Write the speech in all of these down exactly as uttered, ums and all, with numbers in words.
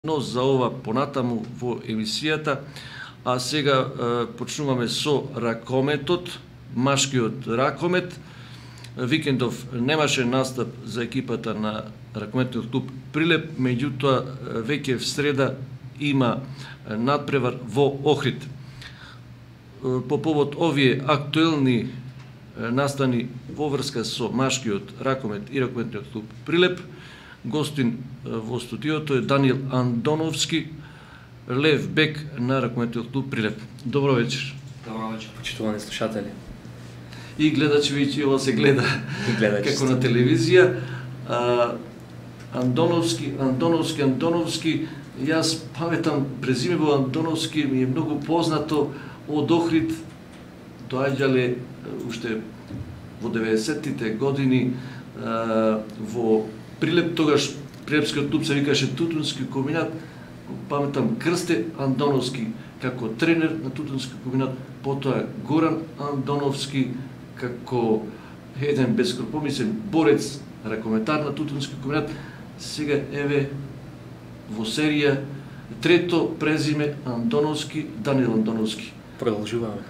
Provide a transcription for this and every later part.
Но за ова понатаму во емисијата, а сега е, почнуваме со ракометот, машкиот ракомет. Викендов немаше настап за екипата на ракометниот клуб Прилеп, меѓутоа веќе в среда има надпревар во Охрид. По повод овие актуелни настани во врска со машкиот ракомет и ракометниот клуб Прилеп, гостин во студиото е Даниел Андоновски, лев бек на ракометниот клуб Прилеп. Добро вечер. Добро вечер, почитувани слушатели. И гледачи, веќе ова се гледа како на телевизија. А, Андоновски, Андоновски, Андоновски, јас паметам презимево Андоновски ми е многу познато од Охрид. Доаѓале уште во деветдесеттите години а, во Прилеп, тогаш Прилепскиот клуб се викаше Тутунски комбинат. Паметам Крсте Андоновски како тренер на Тутунски комбинат, потоа Горан Андоновски како еден бескомпромисен борец, ракометар на Тутунски комбинат. Сега еве во серија трето презиме Андоновски, Даниел Андоновски. Продолжуваме.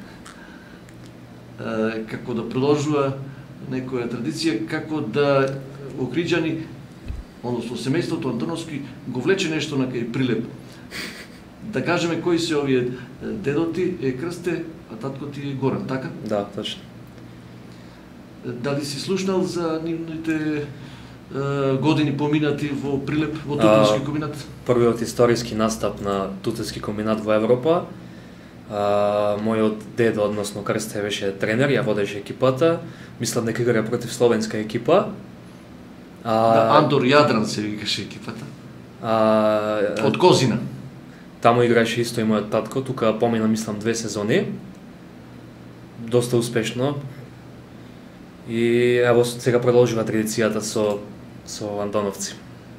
Е, како да продолжува некоја традиција, како да Охриджани, односно семејството Андоновски, го влече нешто на кај Прилеп. Да кажеме кои се овие дедоти е Крсте, а татко ти е Горан, така? Да, точно. Дали си слушнал за нивните е, години поминати во Прилеп, во Тутунски комбинат? Првиот историски настап на Тутунски комбинат во Европа. А, мојот дедо, односно Крсте, беше тренер, ја водеше екипата. Мислам дека игра против словенска екипа. А, да, Андор Јадран се викаше екипата. А, Од Козина. Таму играше исто и мојот татко, тука помина мислам две сезони. Доста успешно. И ево сега продолжува традицијата со со Андоновци.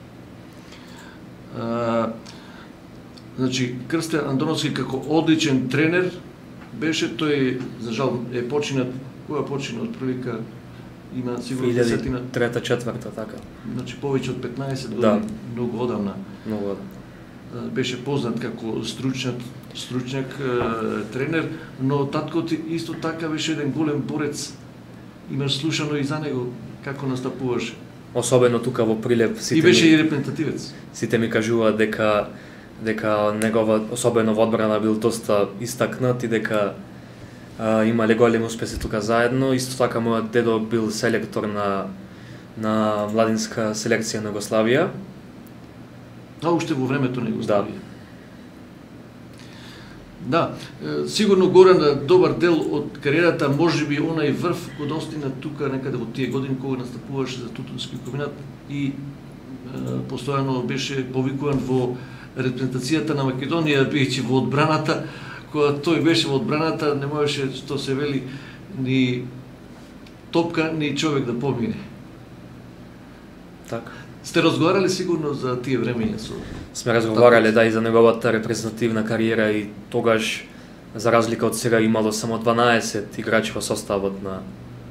А, значи Крсте Андоновски како одличен тренер беше, тој за жал е починат, кога почина од прилика има сигурно десетина. Трета, четврта, така. Значи повеќе од петнаесет години, Да. многу одамна. Многу одамна. Беше познат како стручњак, стручњак е, тренер, но таткот исто така беше еден голем борец. Имаш слушано и за него како настапуваше. Особено тука во Прилеп сите И беше ми, и репрезентативец. сите ми кажуваат дека дека негова особено во одбрана бил доста истакнат и дека а, имале големи успеси тука заедно. Исто така мојот дедо бил селектор на на младинска селекција на Југославија. А уште во времето на Југославија. Да. Да, е, сигурно Горан добар дел од кариерата, можеби онај врв го достигна тука некаде во тие години кога настапуваше за Тутунски комбинат и е, постојано беше повикуван во репрезентацијата на Македонија, биејќи во одбраната. Кога тој беше во одбраната, не можеше, што се вели, ни топка, ни човек да помине. Така. Сте разговарали сигурно за тие времења со... Сме разговарале да и за неговата репрезентативна кариера и тогаш за разлика од сега имало само дванаесет играчи во составот на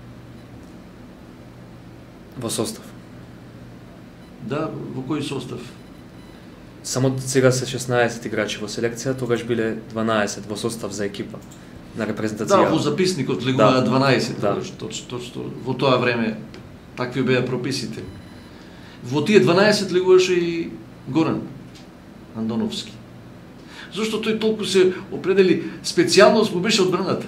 во состав. Да, во кој состав? Само сега се шеснаесет играчи во селекција, тогаш биле дванаесет во состав за екипа на репрезентација. Да, во записникот легува Да. дванаесет, Да. точно, точно, во тоа време такви беа прописите. Во тие дванаесет легуваше и Горан Андоновски. Зошто тој толку се определи, специјалност му беше одбраната.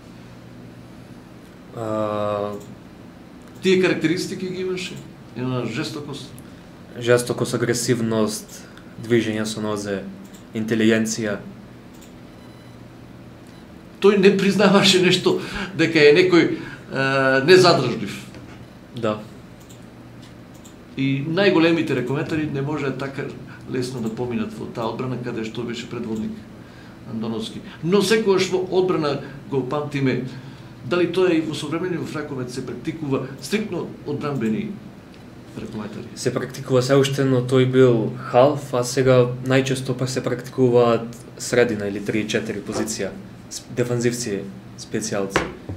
А, Тие карактеристики ги имаше. Една жестокост. жестокост, агресивност, движење со нозе, интелигенција. Тој не признаваше нешто дека е некој е, незадржлив. Да. И најголемите ракометари не може така лесно да поминат во таа одбрана каде што беше предводник Андоновски. Но секогаш во одбрана го памтиме, дали тоа и во современив ракомет се практикува стриктно одбранбени ракометари. Се практикува се уште, но тој бил халф, а сега најчесто па се практикуваат средина или три четири позиција, дефанзивци, специјалци.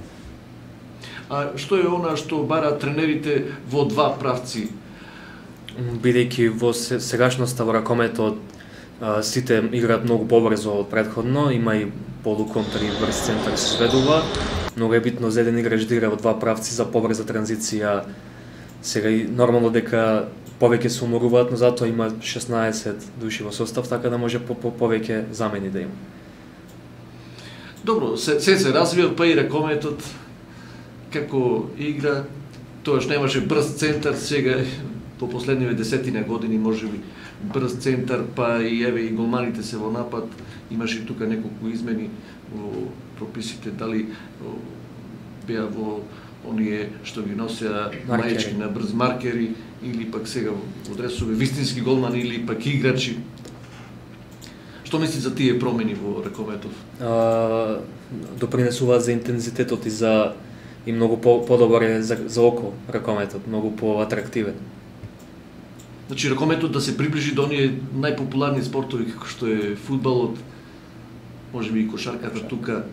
А што е она што бара тренерите во два правци? Бидејќи во сегашноста во ракометот а, сите играат многу побрзо од претходно, има и полуконтр и брз центар се сведува. Многу е битно за еден играч да игра во два правци за побрза транзиција. Сега и нормално дека повеќе се уморуваат, но затоа има шеснаесет души во состав, така да може по, по повеќе замени да има. Добро, се се, се развива, па и ракометот како игра, тоаш немаше брз центар, сега по последниве десетина години можеби брз центар, па и еве и голманите се во напад, имаше тука неколку измени во прописите, дали беа во оние што ги носеа маечки на брз маркери, или пак сега во дресови вистински голмани, или пак играчи. Што мисли за тие промени во ракометов? А, допринесуваат за интензитетот и за и многу по, подобар е за, за око ракометот, многу поатрактивен. Значи ракометот да се приближи до оние најпопуларни спортови како што е фудбалот, можеби и кошарката тука.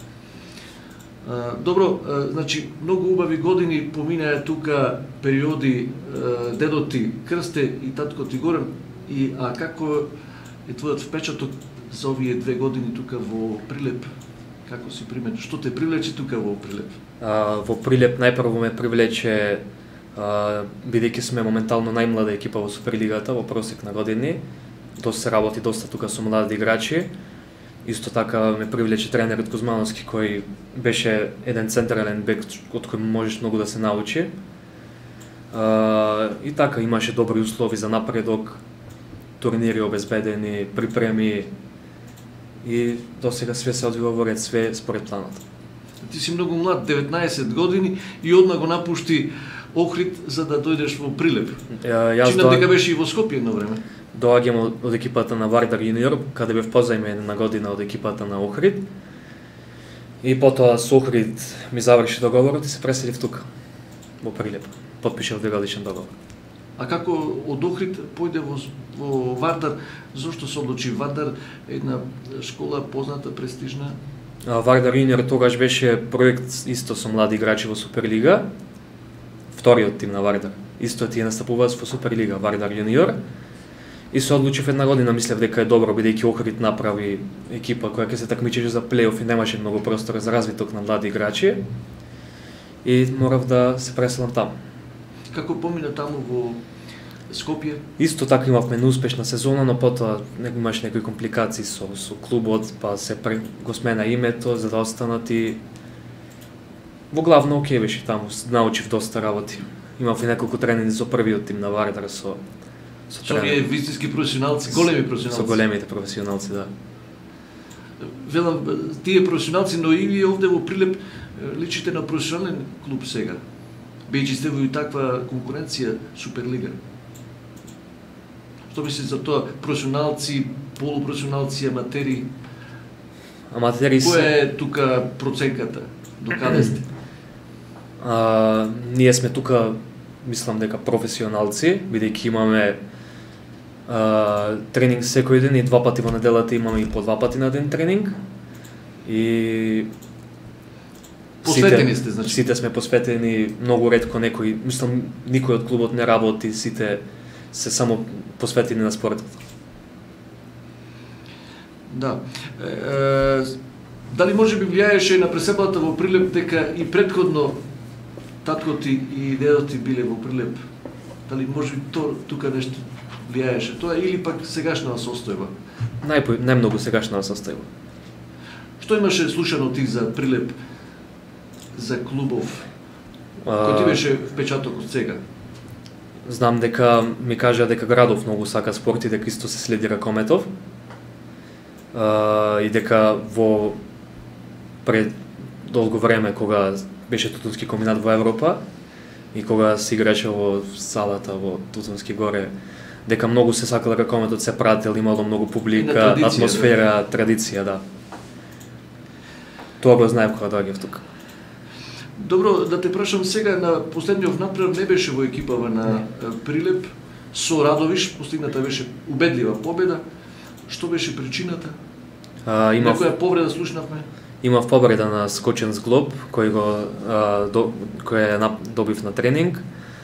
А, добро, а, значи многу убави години поминаа тука периоди, а, дедо ти Крсте и татко ти Горан, и а како е твојот впечаток за овие две години тука во Прилеп? Како си приметил? Што те привлече тука во Прилеп? А, во Прилеп најпрво ме привлече, а, бидејќи сме моментално најмлада екипа во Суперлигата во просек на години. Доста се работи доста тука со млади играчи. Исто така ме привлече тренерот Кузмановски, кој беше еден централен бек од кој можеш многу да се научи. А, и така имаше добри услови за напредок, турнири обезбедени, припреми и до сега све се одвива во ред, све според планот. Ти си многу млад, деветнаесет години, и одма го напушти Охрид за да дојдеш во Прилеп. Јас Чинам дека беше и во Скопје едно време. Доаѓам од, од екипата на Вардар Јуниор, каде бев позајмен на година од екипата на Охрид. И потоа со Охрид ми заврши договорот и се преселив тука, во Прилеп. Потпишав двегодишен договор. А како од Охрид појде во, во Вардар? Зошто се одлучи Вардар, една школа позната, престижна? Вардар Јуниор тогаш беше проект исто со млади играчи во Суперлига. Вториот тим на Вардар. Исто тие настапуваат во Суперлига, Вардар Јуниор. И се одлучив една година, мислев дека е добро, бидејќи Охрид направи екипа која ќе се такмичеше за плейоф и немаше многу простор за развиток на млади играчи. И морав да се преселам таму. Како помина таму во Скопје? Исто така имавме неуспешна сезона, но потоа имаш некои компликации со, со клубот, па се пре, го смена името за да останат и во главно окей беше таму, научив доста работи. Имав и неколку тренинги со првиот тим на Вардар со со Со овие вистински професионалци, големи професионалци. Со големите професионалци, да. Велам, тие професионалци, но и вие овде во Прилеп личите на професионален клуб сега. Бејќи сте во и таква конкуренција Суперлига. Што мисли за тоа? Професионалци, полупрофесионалци, аматери? Аматери се... Која е тука проценката? До каде сте? А, ние сме тука, мислам дека професионалци, бидејќи имаме а, тренинг секој ден и два пати во неделата имаме и по два пати на ден тренинг. И посветени сте, значи. Сите сме посветени, многу ретко некој, мислам никој од клубот не работи, сите се само посветени на спортот. Да. Е, е, дали може би влијаеше на преселбата во Прилеп дека и предходно татко ти и дедо ти биле во Прилеп? Дали може би то тука нешто влијаеше тоа или пак сегашната состојба? Најпо најмногу сегашната состојба. Што имаше слушано ти за Прилеп, за клубов? Кој ти беше впечатокот сега? Знам дека ми кажа дека градов многу сака спорт и дека исто се следи ракометов. Uh, и дека во пред долго време кога беше Тутунски комбинат во Европа и кога се играше во салата во Тутунски горе, дека многу се сакал ракометот, се прател, имало многу публика, традиција, атмосфера, да. Традиција, да. Тоа го знаев кога доаѓав тука. Добро, да те прашам сега, на последниот напред не беше во екипава на не. Прилеп, со Радовиш постигната беше убедлива победа. Што беше причината? А, имав... Некоја повреда слушнавме? Имав повреда на скочен зглоб, кој го а, до, кој е на, добив на тренинг,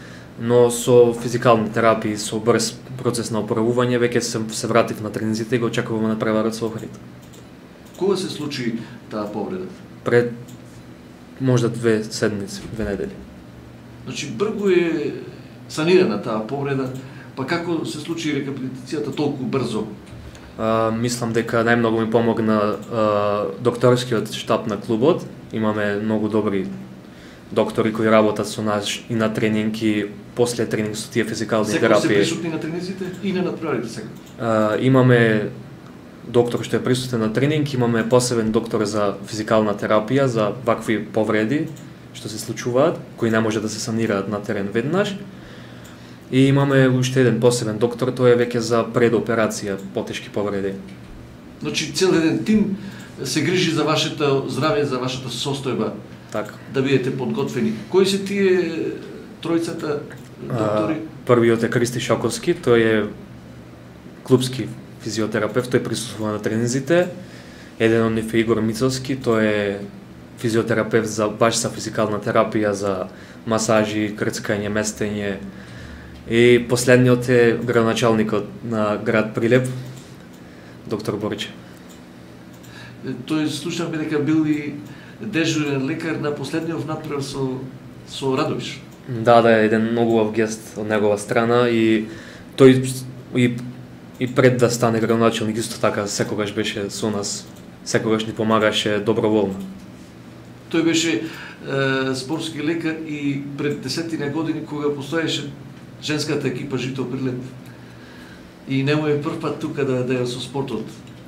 но со физикални терапии, со брз процес на оправување, веќе се, се вратив на тренизите и го очекуваме на преварот со Охрид. Кога се случи таа повреда? Пред можда две седмици, две недели. Значи, брзо е санирана таа повреда, па како се случи рехабилитацијата толку брзо? А, мислам дека најмногу ми помогна а, докторскиот штаб на клубот. Имаме многу добри доктори кои работат со нас и на тренинг и после тренинг со тие физикални Секој терапии. се присутни на тренизите и на надпреварите сега? А, имаме доктор што е присутен на тренинг, имаме посебен доктор за физикална терапија, за вакви повреди што се случуваат, кои не може да се санираат на терен веднаш. И имаме уште еден посебен доктор, тој е веќе за предоперација, потешки повреди. Значи, цел еден тим се грижи за вашето здравје, за вашата состојба, Така. да бидете подготвени. Кои се тие тројцата доктори? А, првиот е Кристи Шоковски, тој е клубски физиотерапевт, тој присуствува на тренинзите. Еден од нив е Игор Мицовски, тој е физиотерапевт за баш за физикална терапија, за масажи, крцкање, местење. И последниот е градоначалникот на град Прилеп, доктор Борче. Тој слушнавме дека бил и дежурен лекар на последниот надпревар со со Радовиш. Да, да, е еден многу убав гест од негова страна и тој и и пред да стане градоначалник исто така секогаш беше со нас, секогаш ни помагаше доброволно. Тој беше е, спортски лекар и пред десетина години кога постоеше женската екипа Жито Прилеп. И нему е прв пат тука да, да е со спортот.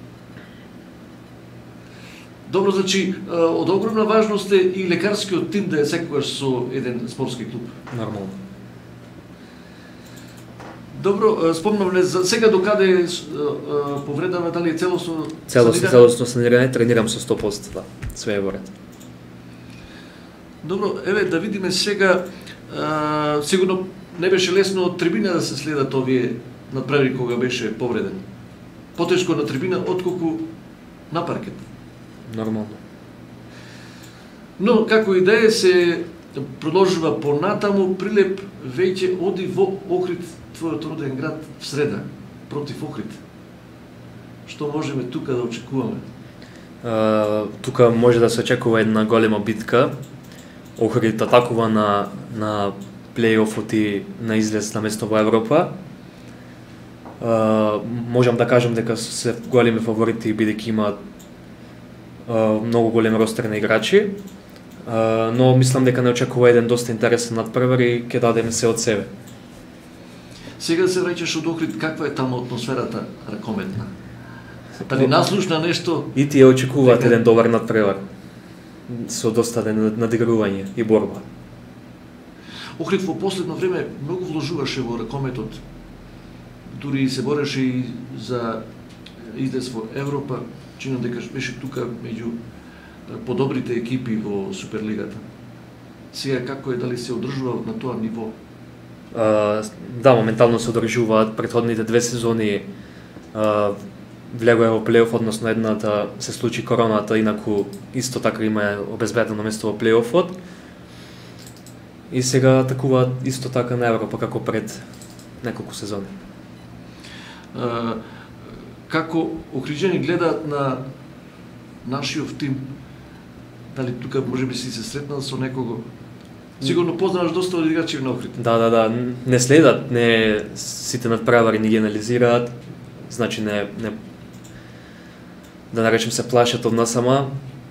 Добро, значи, од огромна важност е и лекарскиот тим да е секогаш со еден спортски клуб. Нормално. Добро, спомнавме за сега докаде повредава, дали е целосно Целосно, целосно санирање, тренирам со сто проценти, да, све е во ред. Добро, еве да видиме сега, а, сигурно не беше лесно од трибина да се следат овие надпревари кога беше повреден. Потешко на трибина отколку на паркет. Нормално. Но како и да е, се продолжува понатаму. Прилеп веќе оди во Охрид, твојот роден град, в среда, против Охрид. Што можеме тука да очекуваме? Uh, тука може да се очекува една голема битка. Охрид атакува на, на плейофот и на излез на место во Европа. Uh, можам да кажам дека се големи фаворити бидејќи имаат uh, многу голем ростер на играчи. Uh, но мислам дека не очекува еден доста интересен надпревар и ќе дадеме се од себе. Сега се враќаш од Охрид, каква е таму атмосферата ракометна? Дали наслушна нешто? И тие очекуваат дека еден добар надпревар со доста надигрување и борба. Охрид во последно време многу вложуваше во ракометот. Дури се бореше и за излез во Европа. Чинам дека беше тука меѓу подобрите екипи во Суперлигата. Сега како е, дали се одржува на тоа ниво? Uh, да, моментално се одржуваат. Претходните две сезони uh, влегоа во плейоф, односно едната се случи короната, инаку исто така има обезбедено место во плейофот. И сега атакуваат исто така на Европа како пред неколку сезони. Uh, како охриджани гледаат на нашиот тим? Дали тука може би си се сретнал со некого? Сигурно познаваш доста од играчи на Охрид. Да, да, да, не следат, не сите надпревари не ги анализираат, значи не, не да наречем се плашат од нас сама.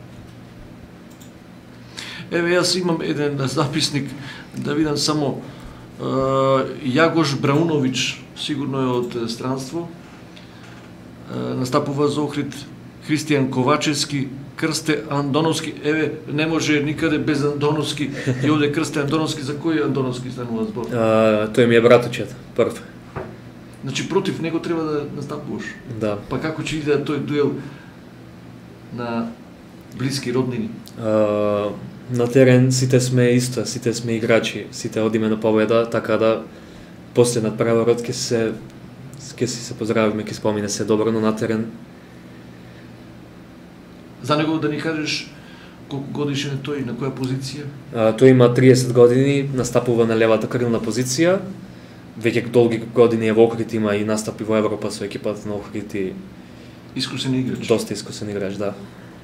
Еве, јас имам еден записник, да видам само uh, Јагош Браунович, сигурно е од странство, uh, настапува за Охрид. Христијан Ковачевски, Крсте Андоновски, еве, не може никаде без Андоновски, и оде Крсте Андоновски, за кој Андоновски станува збор? Uh, тој ми е браточет, прв. Значи, против него треба да настапуваш? Да. Па како ќе иде тој дуел на блиски роднини? Uh, на терен сите сме исто, сите сме играчи, сите одиме на победа, така да после надпреварот ќе се ќе си се поздравиме, ќе спомине се добро, но на терен. За него да ни кажеш Колку годишен е тој, на која позиција? А, тој има триесет години, настапува на левата крилна позиција. Веќе долги години е во Охрид, има и настапи во Европа со екипата на Охрид и искусен играч. Доста искусен играч, да.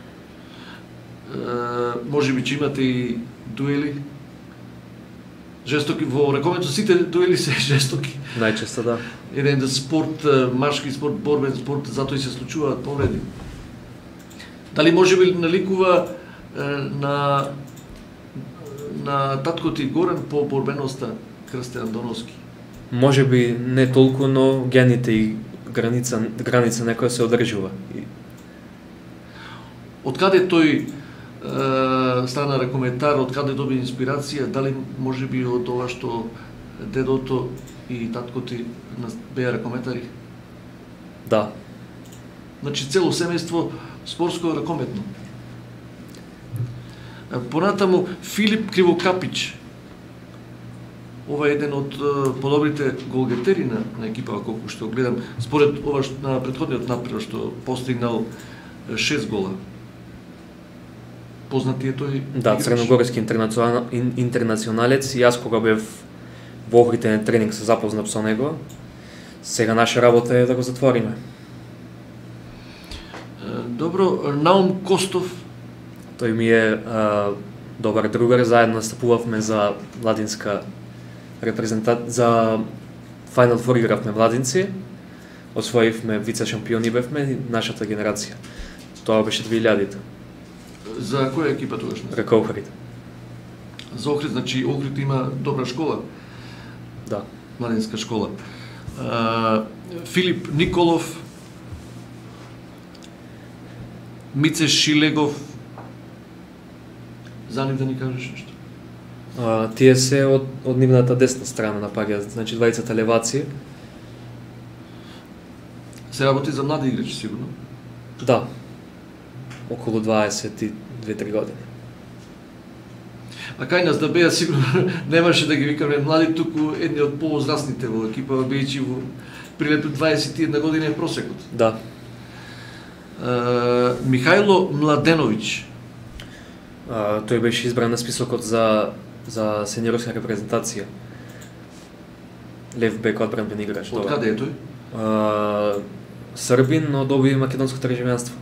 Uh, може би че имате и дуели? Жестоки во ракометот, сите дуели се жестоки. Најчесто, да. Еден спорт, машки спорт, борбен спорт, затоа и се случуваат повреди. Дали може би наликува на на таткот и Горан по борбеноста Крстен Андоновски? Може би не толку, но гените и граница граница некоја се одржува. Од каде тој Uh, стана ракометар, од каде доби инспирација, дали може би од ова што дедото и таткото беа ракометари? Да. Значи цело семејство спортско ракометно. Понатаму Филип Кривокапич. Ова е еден од uh, подобрите голгетери на, на екипа, колку што гледам, според ова што, на претходниот напред што постигнал шест гола. Познати е тој? Да, црногорски интернационал, интернационалец. И јас кога бев во Охриден тренинг се запознав со него. Сега наша работа е да го затвориме. Добро, Наум Костов. Тој ми е а, добар другар, заедно настапувавме за младинска репрезентација, за Final Four игравме младинци. Освоивме вице шампиони бевме нашата генерација. Тоа беше две илјадите. За која екипа тогаш? Рака Охрид. За Охрид, значи Охрид има добра школа. Да. Младинска школа. А, Филип Николов, Мице Шилегов. За нив да ни кажеш нешто? А, тие се од, од нивната десна страна на паѓа, значи двајцата леваци. Се работи за млади играчи, сигурно? Да. Околу дваесет и две-три години. А кај нас да беа сигурно немаше да ги викаме млади, туку едни од повозрастните во екипа, бејќи во прилепи дваесет и една година е просекот. Да. Uh, Михајло Младеновиќ. Uh, тој беше избран на списокот за за сениорска репрезентација. Лев бек одбранбен играч. Од каде е тој? Uh, Србин, но доби македонско државјанство.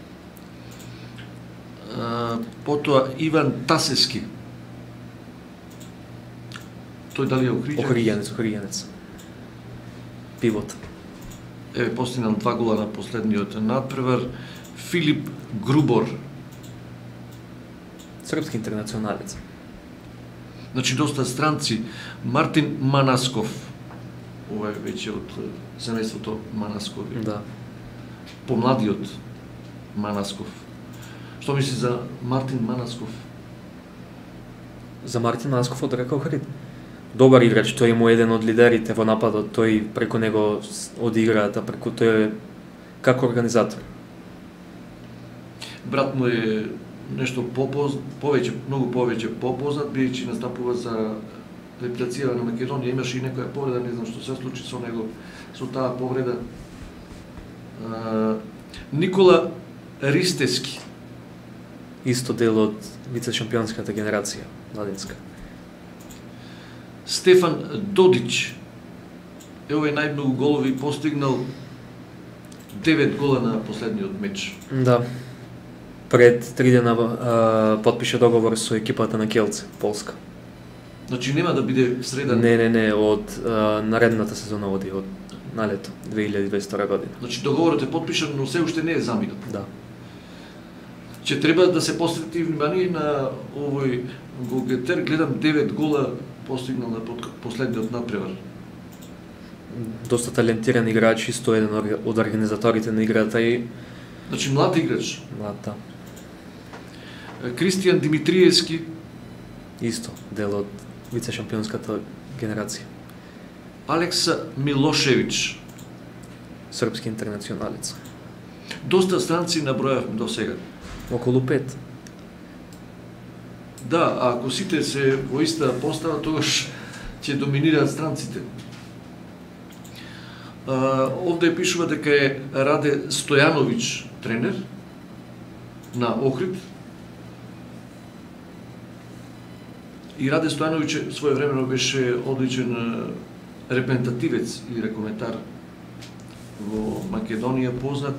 Uh, потоа Иван Тасески. Тој дали е Охриѓанец? Охриѓанец, Охриѓанец. Пивот. Еве постигнал два гола на последниот надпревар. Филип Грубор. Српски интернационалец. Значи доста странци. Мартин Манасков. Ова е веќе од семејството Манаскови. Да. Помладиот Манасков. Што мисли за Мартин Манасков? За Мартин Манасков од Рака Охрид. Добар играч, тој е еден од лидерите во нападот, тој преку него одигра, да преку тој е како организатор. Брат му е нешто попоз, повеќе, многу повеќе попознат, бидејќи настапува за репрезентација на Македонија, имаше и некоја повреда, не знам што се случи со него, со таа повреда. А, Никола Ристески. Исто дел од вице-шампионската генерација, младинска. Стефан Додич. Ево е најмногу голови постигнал девет гола на последниот меч. Да. Пред три дена а, подпише договор со екипата на Келце, Полска. Значи нема да биде средан? Не, не, не, од а, наредната сезона оди, од налето, две илјади и дваесет и втора година. Значи договорот е подпишан, но се уште не е заминат. Да. Че треба да се посвети внимание на овој голгетер, гледам девет гола постигнал на последниот надпревар. Доста талентиран играч, исто еден од организаторите на играта и... Значи млад играч. Млад, да. Кристијан Димитриевски. Исто, дел од вице-шампионската генерација. Алекса Милошевиќ. Српски интернационалец. Доста странци набројавме до сега. Околу пет. Да, а ако сите се во иста постава, тогаш ќе доминираат странците. А, овде пишува дека е Раде Стојановиќ тренер на Охрид. И Раде Стојановиќ своевремено беше одличен репрезентативец и рекометар во Македонија познат.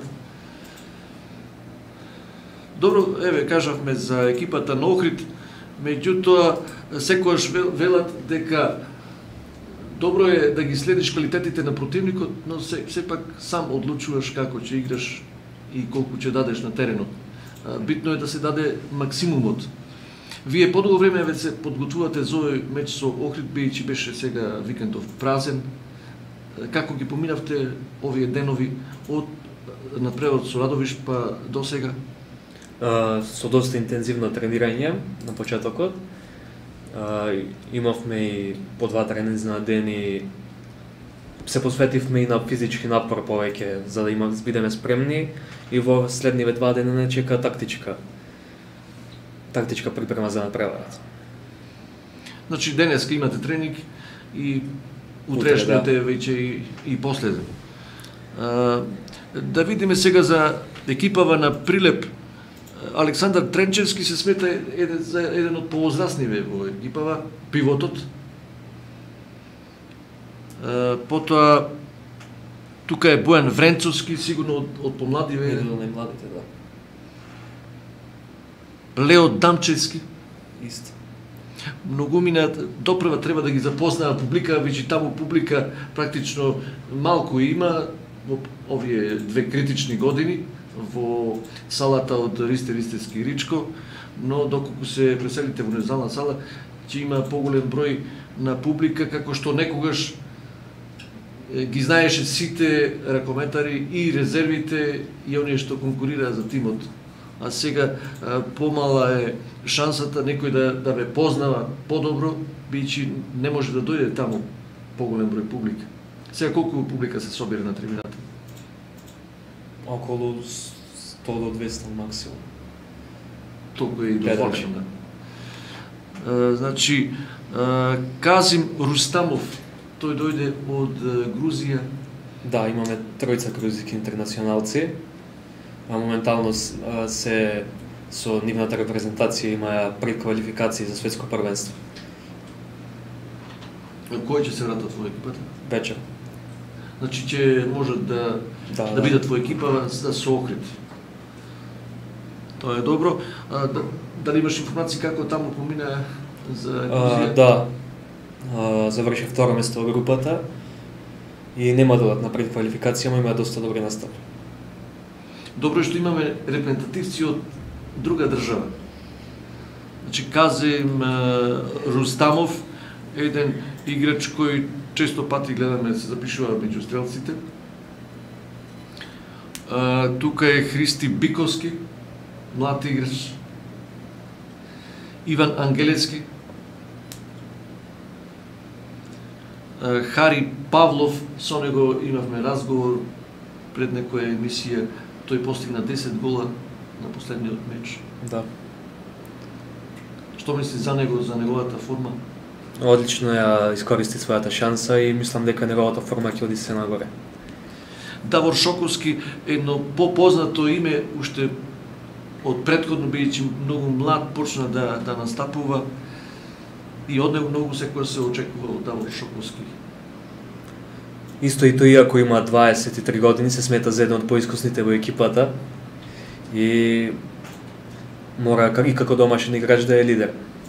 Добро, еве, кажавме за екипата на Охрид, меѓутоа секогаш велат дека добро е да ги следиш квалитетите на противникот, но се, сепак сам одлучуваш како ќе играш и колку ќе дадеш на теренот. Битно е да се даде максимумот. Вие подолго време веќе се подготвувате за овој меч со Охрид, бидејќи беше сега викендов празен. Како ги поминавте овие денови од надпреварот со Радовиш па до сега? Uh, со доста интензивно тренирање на почетокот. Uh, имавме и по два тренинзи на ден и се посветивме и на физички напор повеќе, за да има, бидеме спремни, и во следниве два дена не чека тактичка. Тактичка припрема за надпреварот. Значи денеска имате тренинг и утрешните да. Веќе и, и последен. Uh, да видиме сега за екипава на Прилеп. Александар Тренчевски се смета еден, за еден од повозрастниве во екипава, пивотот. Uh, потоа тука е Бојан Вренцовски, сигурно од, од помладиве. Еден од најмладите, да. Лео Дамчевски. Исто. Многумина допрева треба да ги запознаа публика, веќе таму публика практично малку има во овие две критични години во салата од Ристе Ристевски Ричко, но доколку се преселите во незална сала, ќе има поголем број на публика, како што некогаш ги знаеше сите ракометари и резервите и оние што конкурираа за тимот. А сега помала е шансата некој да, да ве познава подобро, бидејќи не може да дојде таму поголем број публика. Сега колку публика се собира на трибината? Околу сто до двесте максимум. Толку е и дозволено, да. Значи, а, Казим Рустамов, тој дојде од Грузија. Да, имаме тројца грузијски интернационалци, а моментално се со нивната репрезентација имаа преквалификации за светско првенство. Кој ќе се вратат во екипата? Вечер. Значи ќе можат да да, да, да бидат во екипа за со Охрид. Тоа е добро. А, да, дали имаш информации како таму помина за Грузија? А, да. А, заврши второ место во групата и нема да додат на предквалификација, но има доста добри настапи. Добро е што имаме репрезентативци од друга држава. Значи Казим Рустамов, еден играч кој често пати гледаме да се запишува меѓу стрелците. А, тука е Христи Биковски, млад играч. Иван Ангелецки. А, Хари Павлов, со него имавме разговор пред некоја емисија. Тој постигна десет гола на последниот меч. Да. Што мисли за него, за неговата форма? Одлично ја искористи својата шанса и мислам дека неговата форма ќе оди се нагоре. Давор Шоковски, едно попознато име, уште од претходно, бидејќи многу млад почна да, да настапува и од него многу секој се очекува од Давор Шоковски. Исто и тој, иако има дваесет и три години, се смета за еден од поискусните во екипата и мора и како домашен играч да е лидер.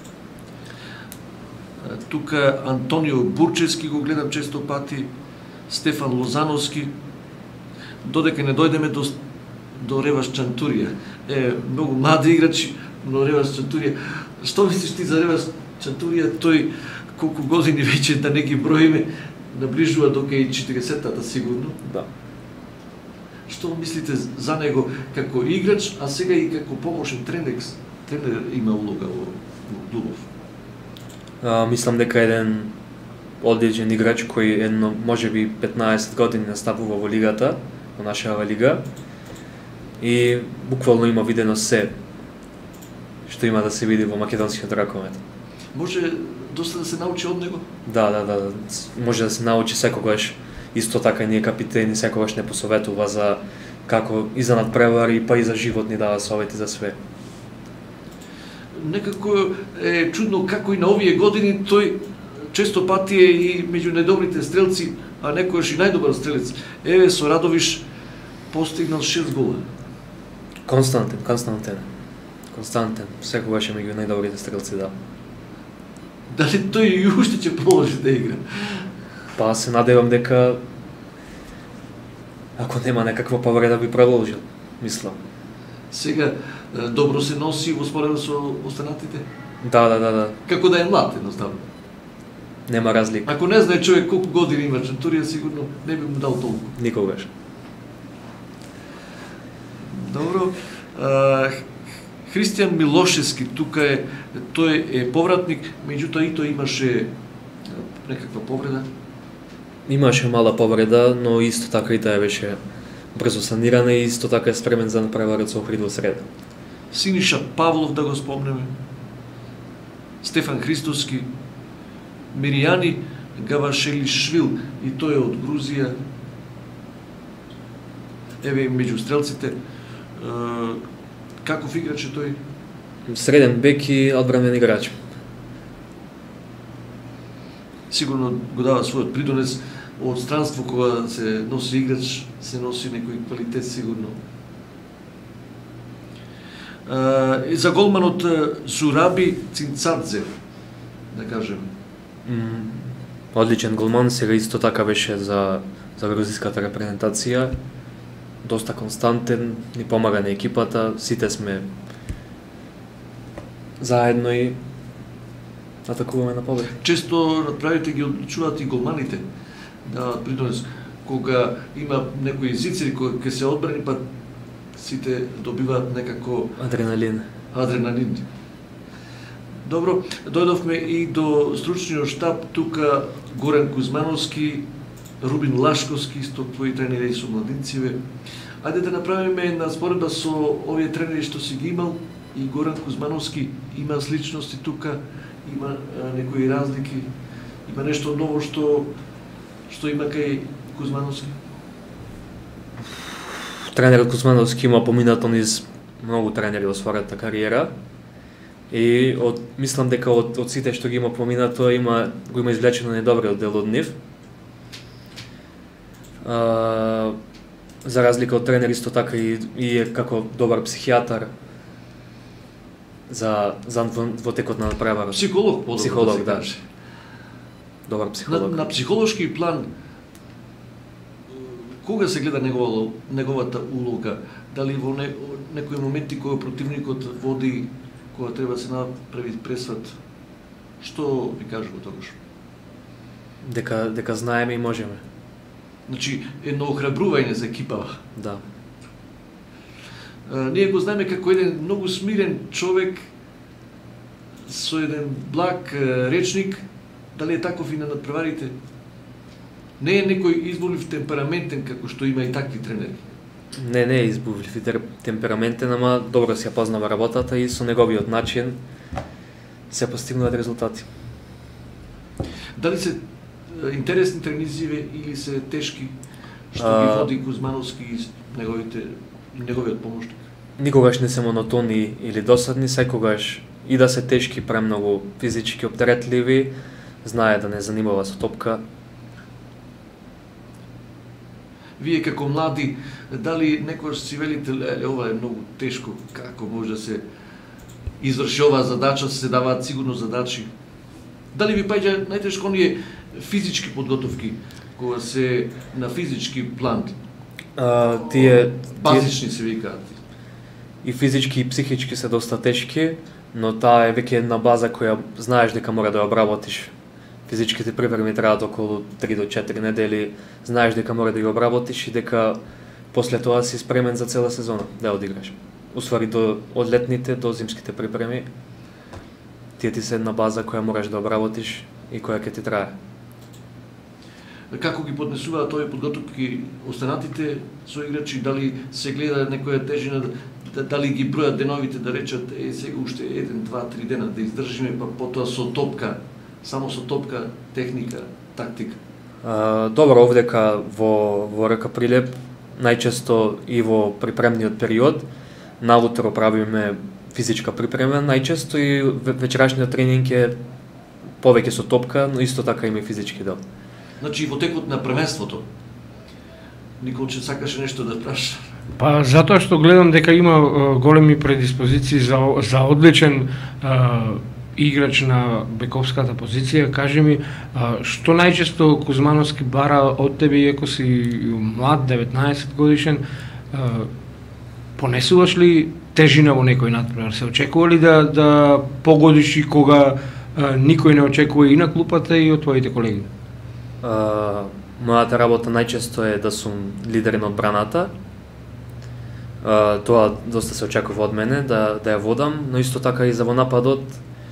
Тука Антонио Бурчевски го гледам често пати, Стефан Лозановски, додека не дојдеме до, до Ревас Чантурија. Е, многу млади играчи, но Ревас Чантурија. Што мислиш ти за Ревас Чантурија? Тој колку години веќе да не ги броиме, наближува до кај четиридесеттата сигурно. Да. Што мислите за него како играч, а сега и како помошен тренер, тренер има улога во, во клубов? А, мислам дека еден одличен играч кој едно можеби петнаесет години настапува во лигата, во нашава лига, и буквално има видено се што има да се види во македонскиот ракомет. Може доста да се научи од него? Да, да, да, може да се научи секогаш. Исто така ние капитени секогаш не посоветува за како и за надпревари, па и за живот ни дава совети за све. некако е чудно како и на овие години тој често пати е и меѓу најдобрите стрелци, а некојаш и најдобар стрелец. Еве со Радовиш постигнал шест гола. Константен, константен. Константен, секогаш е меѓу најдобрите стрелци, да. Дали тој и уште ќе продолжи да игра? Па се надевам дека ако нема некаква повреда би продолжил, мислам. Сега добро се носи во споредба со останатите? Да, да, да, да. Како да е млад, едноставно. Нема разлика. Ако не знае човек колку години има Чантурија, сигурно не би му дал толку. Никогаш. Добро. А, Христијан Милошевски тука е, тој е повратник, меѓутоа и тој имаше некаква повреда. Имаше мала повреда, но исто така и таа беше брзо санирана и исто така е спремен за направарот со Охрид во среда. Синиша Павлов да го спомнеме. Стефан Христовски, Миријани Гавашелишвил, и тој е од Грузија. Еве меѓу стрелците. Каков играч е тој? Среден бек и одбранен играч. Сигурно го дава својот придонес од странство кога се носи играч, се носи некој квалитет сигурно. И за голманот Зураби Цинцадзе, да кажем. Mm, одличен голман, сега исто така беше за за грузиската репрезентација. Доста константен, ни помага на екипата, сите сме заедно и атакуваме на победа. Често направите ги одличуваат и голманите. Да, придонес, кога има некои зицери кои ќе се одбрани, па сите добиваат некако адреналин. Адреналин. Добро, дојдовме и до стручниот штаб, тука Горан Кузмановски, Рубин Лашковски, исто твои тренери со младинциве. Ајде да направиме една споредба со овие тренери што си ги имал, и Горан Кузмановски има сличности тука, има а, некои разлики, има нешто ново што што има кај Кузмановски. Тренерот Кузмановски има поминато низ многу тренери во својата кариера. И од мислам дека од од сите што ги има поминато има го има извлечено најдобриот дел од нив. А, за разлика од тренер исто така и, и е како добар психијатар за за во текот на надпреварот. Психолог, подобро психолог, да. да. Добар психолог. На, на психолошки план кога се гледа негова, неговата улога? Дали во не, некои моменти кога противникот води, кога треба се направи пресват? Што ви кажува тогаш? Дека дека знаеме и можеме. Значи, едно охрабрување за екипа. Да. А, ние го знаеме како еден многу смирен човек со еден благ речник. Дали е таков и на надпреварите? Не е некој избурлив темпераментен како што има и такви тренери. Не, не е избурлив и темпераментен, ама добро си ја познава работата и со неговиот начин се постигнуваат резултати. Дали се интересни тренизиве или се тешки што а... ги води Кузмановски и неговите неговиот помошник? Никогаш не се монотони или досадни, секогаш и да се тешки, премногу физички оптеретливи, знае да не занимава со топка. Вие како млади, дали некојаш си велите, еле, ова е многу тешко, како може да се изврши оваа задача, се даваат сигурно задачи? Дали ви паѓа најтешко оние физички подготовки, кога се на физички план? А, тие базични се викаат. И физички и психички се доста тешки, но таа е веќе една база која знаеш дека мора да ја обработиш. Физичките припреми траат околу три до четири недели, знаеш дека мора да ги обработиш и дека после тоа си спремен за цела сезона да ја одиграш. Усвари до од летните до зимските припреми, тие ти се една база која мораш да обработиш и која ќе ти трае. Како ги поднесуваат овие подготовки останатите соиграчи, дали се гледа некоја тежина, дали ги бројат деновите да речат е сега уште еден, два, три дена да издржиме, па потоа со топка, само со топка, техника, тактика? А, добро, овдека во, во РК Прилеп, најчесто и во припремниот период, наутро правиме физичка припрема најчесто и вечерашниот тренинг е повеќе со топка, но исто така има и физички дел. Значи во текот на првенството Николче сакаше нешто да праша? Па затоа што гледам дека има а, големи предиспозиции за за одличен а, играч на бековската позиција. Кажи ми, а, што најчесто Кузмановски бара од тебе, иако си млад, деветнаесет годишен, а, понесуваш ли тежина во некој натпревар? Се очекува ли да да погодиш и кога а, никој не очекува и на клупата и од твоите колеги? А, мојата работа најчесто е да сум лидер на одбраната. А, тоа доста се очекува од мене, да, да ја водам, но исто така и за во нападот,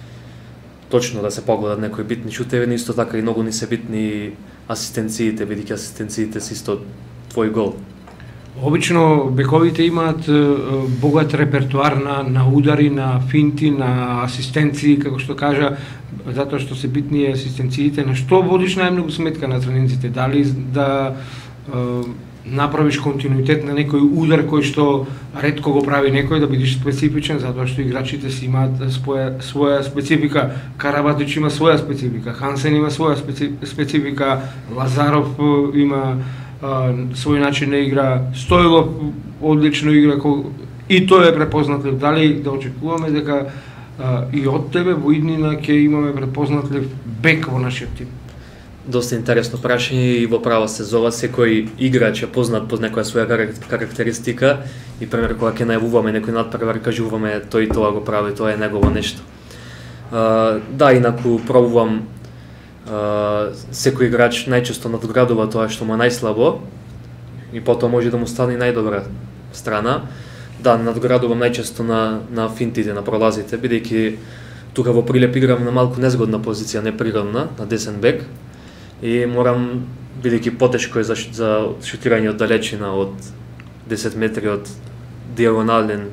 точно да се погледат некои битни шутеви, но исто така и многу ни се битни асистенциите, бидејќи асистенциите се исто твој гол. Обично бековите имаат богат репертуар на, на удари, на финти, на асистенции, како што кажа, затоа што се битни асистенциите. На што водиш најмногу сметка на тренинците? Дали да е, направиш континуитет на некој удар кој што ретко го прави некој, да бидеш специфичен, затоа што играчите си имаат своја, своја специфика. Карабатич има своја специфика, Хансен има своја специфика, Лазаров има Uh, свој начин на игра, Стоилов одлично игра, и тој е препознатлив. Дали да очекуваме дека uh, и од тебе во иднина ќе имаме препознатлив бек во нашиот тим? Доста интересно прашање и во права се зова. Секој играч е познат по некоја своја карактеристика и пример кога ќе најавуваме некој натпревар, кажуваме тој и тоа го прави, тоа е негово нешто. Uh, да, инаку пробувам. Uh, секој играч најчесто надградува тоа што му е најслабо и потоа може да му стане најдобра страна. Да, надградувам најчесто на, на финтите, на пролазите, бидејќи тука во Прилеп играм на малку незгодна позиција, неприродна, на десен бек, и морам, бидејќи потешко е за, за шутирање од далечина, од десет метри од диагонален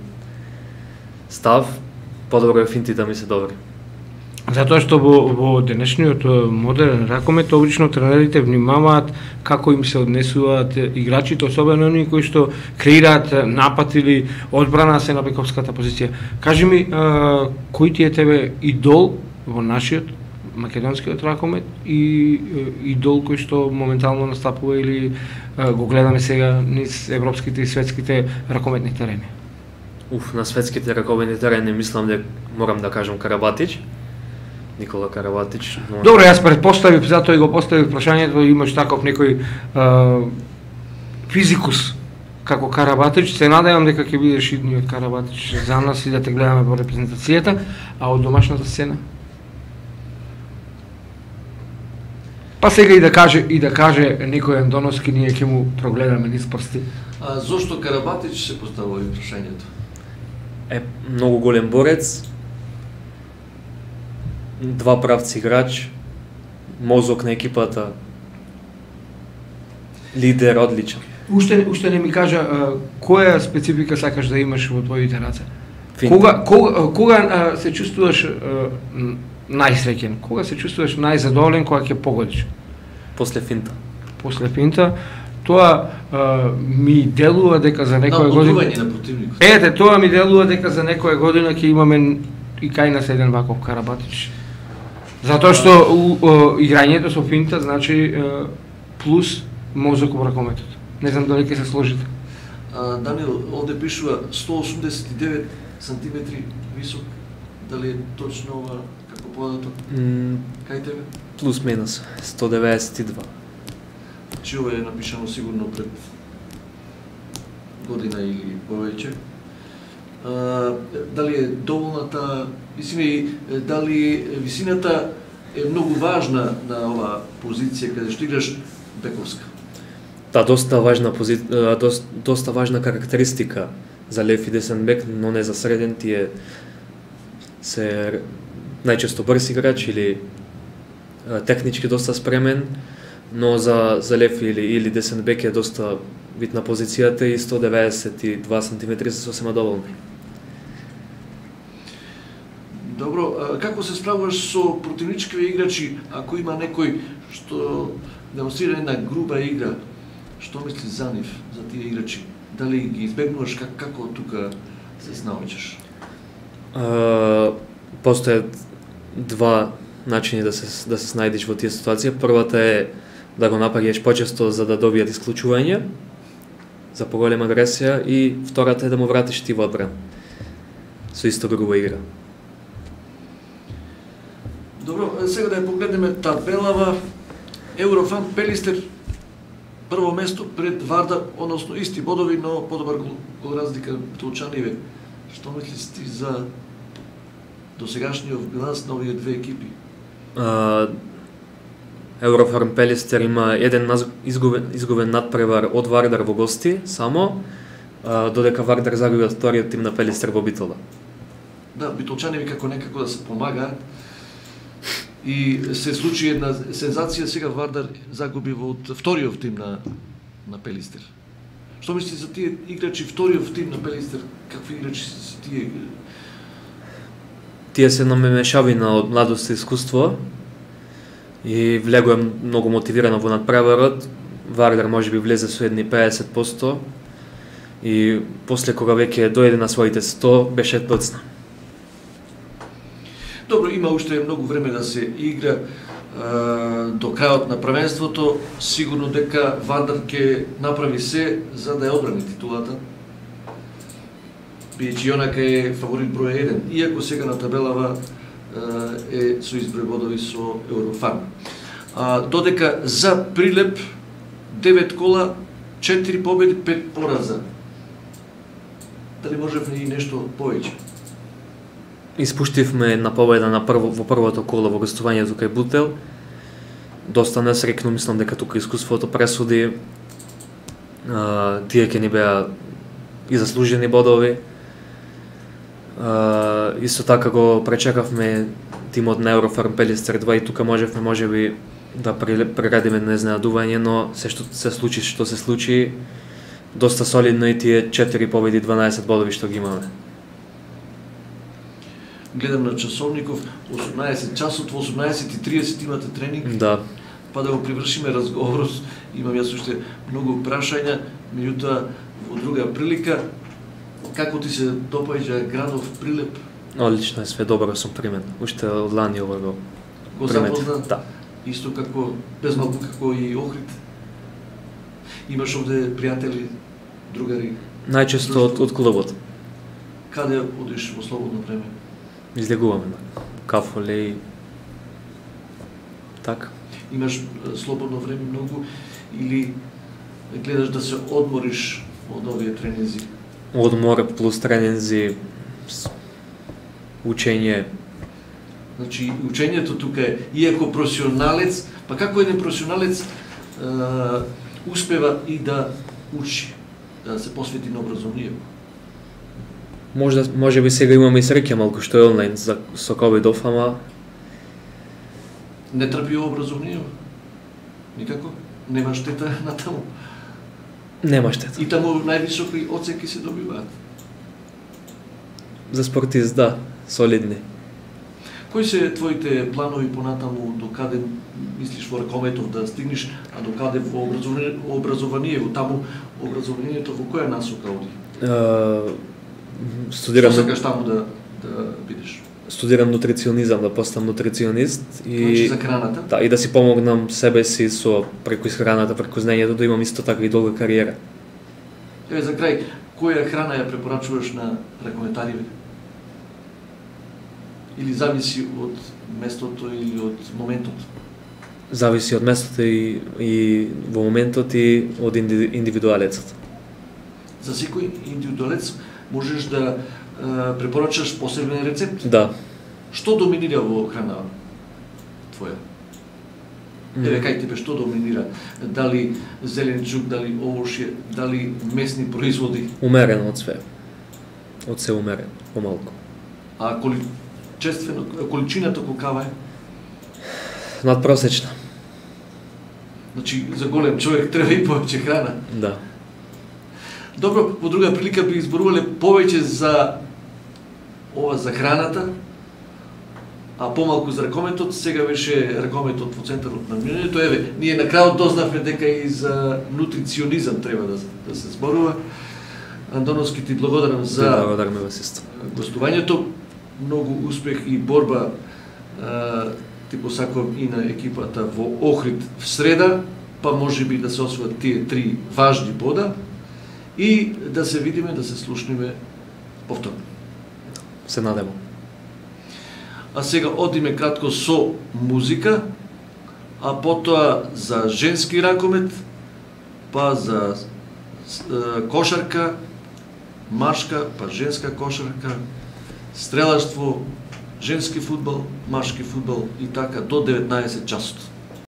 став, подобро е финтите ми се добри. Затоа што во, во денешниот модерен ракомет обично тренерите внимаваат како им се однесуваат играчите, особено оние кои што креираат напад или одбрана се на бековската позиција. Кажи ми, а, кој ти е тебе идол во нашиот македонскиот ракомет и идол кој што моментално настапува или а, го гледаме сега низ европските и светските ракометни терени? Уф, на светските ракометни терени мислам дека морам да кажам Карабатич. Никола Карабатич. Но... Добро, јас претпоставив, затоа и го поставив прашањето, имаш таков некој а, физикус како Карабатич. Се надевам дека ќе бидеш идниот Карабатич за нас и да те гледаме во репрезентацијата, а од домашната сцена? Па сега и да каже и да каже некој Андоновски, ние ќе му прогледаме низ прсти. А зошто Карабатич се поставува прашањето? Е многу голем борец. Два правци играч, мозок на екипата, лидер одличен. Уште уште не ми кажа а, која специфика сакаш да имаш во твоите раце? Финта. Кога кога, кога а, се чувствуваш а, најсреќен? Кога се чувствуваш најзадоволен кога ќе погодиш? После финта. После финта. Тоа а, ми делува дека за некоја година... На противникот. Ете, тоа ми делува дека за некоја година ќе имаме и кај нас еден ваков Карабатич. Затоа што у, у, играњето со финта значи е, плюс мозок во ракометот. Не знам дали ќе се сложите. А, Данил, овде пишува сто осумдесет и девет сантиметри висок. Дали е точно ова како податок? Mm, Кај тебе? плюс минус сто деветдесет и два. Че ова е напишано сигурно пред година или повеќе. А, дали е доволната висина и дали висината е многу важна на оваа позиција каде што играш бековска? Да, доста важна пози... доста, доста важна карактеристика за лев и десен бек, но не за среден, тие се најчесто брз играч или технички доста спремен, но за, за лев или, или десен бек е доста битна позицијата и сто деветдесет и два сантиметри се сосема доволни. Добро, а како се справуваш со противничкиви играчи, ако има некој што демонстрира една груба игра? Што мисли за нив, за тие играчи? Дали ги избегнуваш, как, како тука се снаоѓаш? Uh, постојат два начини да се да се снајдеш во тие ситуација. Првата е да го напаѓаш почесто за да добијат исклучување за поголема агресија и втората е да му вратиш ти во одбрана со исто груба игра. Добро, сега да ја погледнеме табелава. Еврофан Пелистер прво место пред Вардар, односно исти бодови, но подобар гол, гол разлика Толчаниве. Што мислиш ти за досегашниот биланс на овие две екипи? Uh, Еврофарм Пелистер има еден изгубен, изгубен надпревар од Вардар во гости само, uh, додека Вардар загуби од вториот тим на Пелистер во Битола. Да, битолчаниви како некако да се помагаат. И се случи една сензација, сега Вардар загуби од вториот тим на на Пелистер. Што мислите за тие играчи, вториот тим на Пелистер, какви играчи се тие? Тие се намешавина од младост и искуство и влегува многу мотивирано во надпреварот. Вардар можеби влезе со едни педесет проценти и после кога веќе дојде на своите сто беше доцна. Добро, има уште многу време да се игра е, до крајот на првенството. Сигурно дека Вардар ќе направи се за да ја одбрани титулата. Бијќи онака е фаворит број еден, иако сега на табелава е со изброј бодови со Еврофан. А, додека за Прилеп девет кола, четири победи, пет пораза. Дали можевме и нешто повеќе? Испуштивме на победа на прво, во првото коло во гостувањето кај Бутел. Доста несрекно, мислам дека тука искуството пресуди. А, тие ќе ни беа и заслужени бодови. А, исто така го пречекавме тимот на Еврофарм Пелистер два и тука можевме можеби да прерадиме на изненадување, но се што се случи што се случи, доста солидно и тие четири победи, дванаесет бодови што ги имаме. Гледам на часовников, осумнаесет часот, во осумнаесет и тридесет имате тренинг. Да. Па да го привршиме разговорот, имам јас уште многу прашања, меѓутоа во друга прилика. Како ти се допаѓа градов Прилеп? Одлично е, све добро сум примен. Уште од лани ова го Го запозна? Да. Исто како, без малку како и Охрид. Имаш овде пријатели, другари? Најчесто од, од клубот. Каде одиш во слободно време? Излегуваме на кафоле и така. Имаш слободно време многу или гледаш да се одмориш од овие тренинзи? Одмор плюс тренинзи, учење. Значи, учењето тука е, иако професионалец, па како еден професионалец е, успева и да учи, да се посвети на образованието? Можда, може би сега имаме и среќа малку што е онлайн за со ковидов, ама не трпи образованието? Никако? Нема штета на таму? Нема штета. И таму највисоки оценки се добиваат? За спортист, да, солидни. Кои се твоите планови понатаму, до каде мислиш во ракометов да стигнеш, а до каде во образование, образованието, таму образованието во која насока оди? Uh, студирам Што сакаш таму да, да бидеш? Студирам нутриционизам, да постам нутриционист и Значи за храната? Да, и да си помогнам себе си со преку исхраната, преку знаењето, да имам исто така и долга кариера. Еве за крај, која храна ја препорачуваш на ракометариве? Или зависи од местото или од моментот? Зависи од местото и, и во моментот и од индивидуалецот. За секој индивидуалец можеш да е, препорачаш посебен рецепт? Да. Што доминира во храна твоја? Еве кај тебе што доминира? Дали зеленчук, дали овошје, дали месни производи? Умерено од све. Од се умерено, помалку. А коли чествено, количината колкава е? Надпросечна. Значи за голем човек треба и повеќе храна. Да. Добро, во друга прилика би изборувале повеќе за ова за храната, а помалку за ракометот. Сега беше ракометот во центарот на вниманието. Еве, ние на крајот дознавме дека и за нутриционизам треба да, да се зборува. Андоновски, ти благодарам за благодарам вас исто. гостувањето. многу успех и борба ти посакувам и на екипата во Охрид в среда, па може би да се освојат тие три важни бода и да се видиме, да се слушнеме повторно. Се надемо. А сега одиме кратко со музика, а потоа за женски ракомет, па за кошарка, машка, па женска кошарка, стрелаштво, женски фудбал, машки фудбал и така до деветнаесет часот.